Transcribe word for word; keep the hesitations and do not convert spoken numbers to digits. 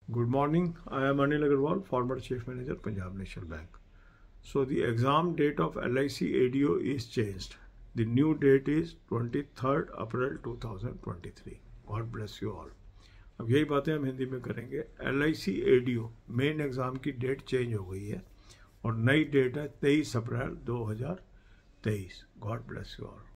Good morning. I am Anil Agarwal, former Chief Manager, Punjab National Bank. So the exam date of L I C A D O is changed. The new date is twenty-third April two thousand twenty-three. God bless you all. अब यही बातें हम हिंदी में करेंगे। L I C A D O main exam की date change हो गई है और नई डेट है तेईस अप्रैल दो हज़ार तेईस। God bless you all.